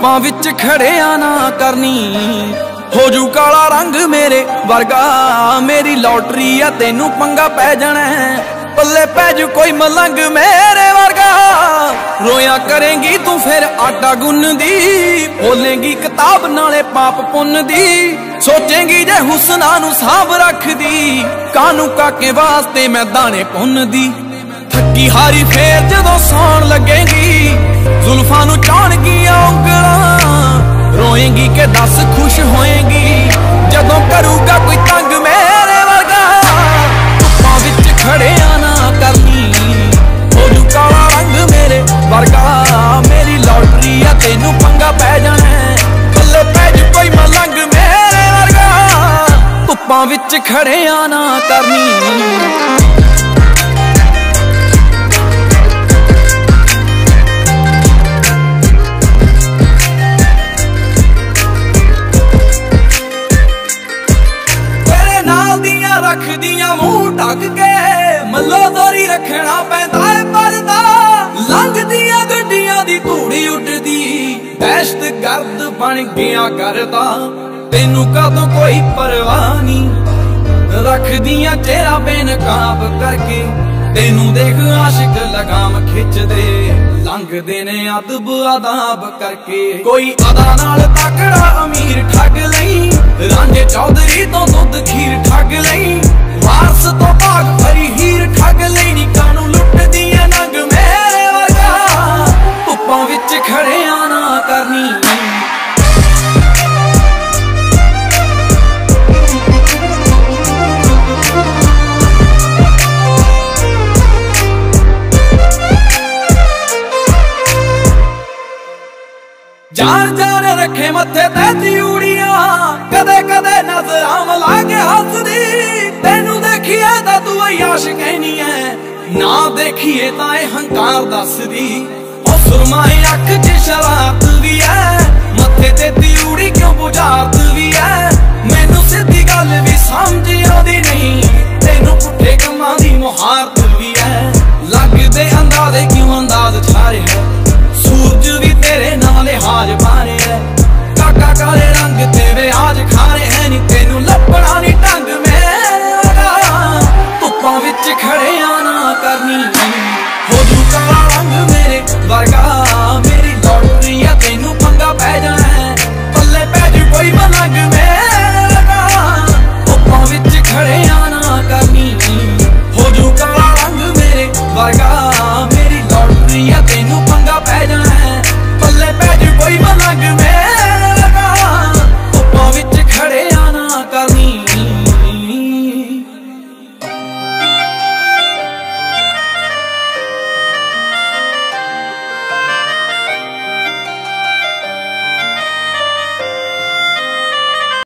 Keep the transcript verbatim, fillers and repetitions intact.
ਧੁੱਪਾਂ ਵਿੱਚ ਖੜਿਆ ਨਾ ਕਰਨੀ, ਹੋ ਜੂ ਕਾਲਾ ਰੰਗ ਮੇਰੇ ਵਰਗਾ। ਮੇਰੀ ਲੋਟਰੀ ਆ ਤੈਨੂੰ ਪੰਗਾ ਪੈ ਜਾਣਾ, ਪੱਲੇ ਪੈ ਜੂ ਕੋਈ ਮਲੰਗ ਮੇਰੇ ਵਰਗਾ। ਰੋਇਆ ਕਰੇਂਗੀ ਤੂੰ ਫਿਰ ਆਟਾ ਗੁੰਨਦੀ, ਬੋਲੇਂਗੀ ਕਿਤਾਬ ਨਾਲੇ ਪਾਪ ਪੁੰਨ ਦੀ। ਸੋਚੇਂਗੀ ਜੇ ਹੁਸਨਾ ਨੂੰ ਸਾਂਭ ਰੱਖਦੀ, ਕਾਨੂੰ ਕਾਕੇ ਵਾਸਤੇ ਮੈਂ ਦਾਣੇ ਪੁੰਨਦੀ। ਥੱਕੀ ਹਾਰੀ ਫੇਰ ਜਦੋਂ ਸੌਣ ਲੱਗੇਗੀ, ਜ਼ੁਲਫਾਂ ਨੂੰ ਚਾਣਗੀਆਂ ਉਂਗਲਾਂ। ਰੋਏਂਗੀ ਕਿ ਦੱਸ ਖੁਸ਼ ਹੋਏਂਗੀ, ਜਦੋਂ ਕਰੂਗਾ ਕੋਈ ਤੰਗ ਮੇਰੇ ਵਰਗਾ। ਧੁੱਪਾਂ ਵਿੱਚ ਖੜਿਆ ਨਾ ਕਰਨੀ, ਹੋ ਜੂ ਕਾਲਾ ਰੰਗ ਮੇਰੇ ਵਰਗਾ। ਮੇਰੀ ਲੋਟਰੀ ਆ ਤੈਨੂੰ ਪੰਗਾ ਪੈ ਜਾਣਾ, ਪੱਲੇ ਪੈ ਜੂ ਕੋਈ ਮਲੰਗ ਮੇਰੇ ਵਰਗਾ। ਧੁੱਪਾਂ ਵਿੱਚ ਖੜਿਆ ਨਾ ਕਰਨੀ। ਰੱਖਦੀਆਂ ਮੂੰਹ ਢੱਕ ਕੇ, ਮੱਲੋ ਦੋਰੀ ਰੱਖਣਾ ਪੈਂਦਾ ਏ ਪਰਦਾ। ਲੰਘਦੀਆਂ ਗੱਡੀਆਂ ਦੀ ਧੂੜੀ ਉੱਡਦੀ, ਦਹਿਸ਼ਤ ਗਰਦ ਬਣ ਗਿਆ ਕਰਦਾ। ਤੈਨੂੰ ਕਦੋਂ ਕੋਈ ਪਰਵਾਹ ਨੀ, ਰੱਖਦੀਆਂ ਚਿਹਰਾ ਬੇਨਕਾਬ ਕਰਕੇ। ਤੈਨੂੰ ਦੇਖ ਆਸ਼ਿਕ ਲਗਾਮ ਖਿੱਚਦੇ, ਲੰਘਦੇ ਨੇ ਅਦਬ ਆਦਾਬ ਕਰਕੇ। ਕੋਈ ਅਦਾ ਨਾਲ ਤਕੜਾ ਅਮੀਰ ਠੱਗ ਲਈ, ਰਾਂਝੇ ਚੌਧਰੀ ਤੋਂ ਦੁੱਧ ਖੀਰ ਠੱਗ ਲਈ। ਵਾਰਸ ਤੋਂ ਭਾਗ ਭਰੀ ਹੀਰ ਠੱਗ ਲਈ, ਨੀ ਕਾਨੂੰ ਲੁੱਟਦੀਆਂ ਨੰਗ ਮੇਰੇ ਵਰਗਾ। ਧੁੱਪਾਂ ਵਿੱਚ ਖੜਿਆ ਨਾ ਕਰਨੀ। ਜਾਣ ਜਾਣ ਰੱਖੇ ਮੱਥੇ ਤੇ ਤਿਊੜੀਆਂ, ਕਦੇ ਕਦੇ ਨਜ਼ਰਾਂ ਮਿਲਾ ਕੇ ਹੱਸਦੀ। ਤੈਨੂੰ ਦੇਖੀਏ ਤਾਂ ਤੂੰ ਆਸ਼ਿਕ ਨਹੀਂ ਐ, ਨਾ ਦੇਖੀਏ ਤਾਂ ਇਹ ਹੰਕਾਰ ਦੱਸਦੀ। ਉਹ ਸੁਰਮਾਈ ਅੱਖ 'ਚ ਸ਼ਰਾਰਤ ਵੀ ਐ, ਮੱਥੇ ਤੇ ਤਿਊੜੀ